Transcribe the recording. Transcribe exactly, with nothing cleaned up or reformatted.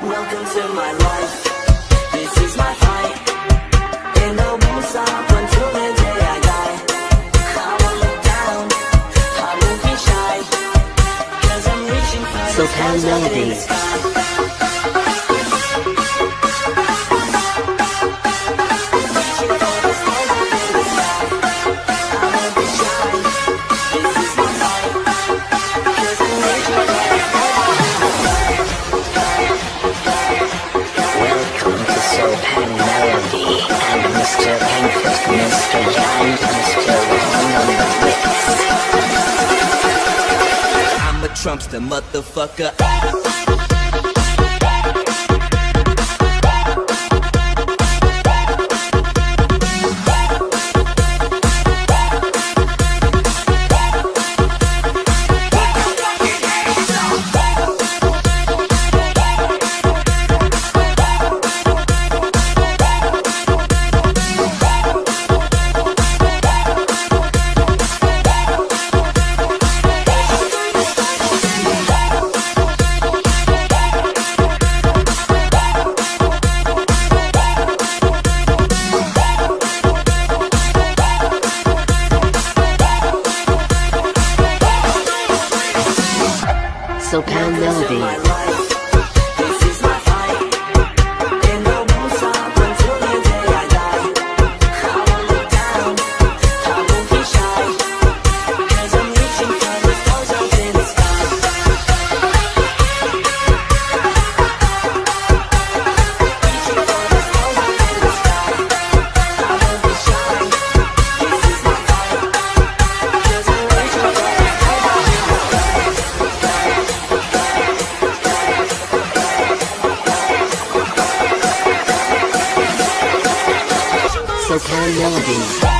Welcome to my life. This is my fight, and I won't stop until the day I die. I won't look down, I won't be shy, 'cause I'm reaching for the stars up in the sky. Mister Painfist, Mister Giant, Mister Wrong on the wits. I'm a Trumpster, motherfucker. Sopan Melody. This is my fight, and I won't stop until the day I die. I won't look down, I won't be shy, 'cause I'm reaching for the stars up in the sky. Reaching for the stars up in the sky. I won't be shy. This is my fight, 'cause I'm reaching for the stars up in the sky. Sopan Melody.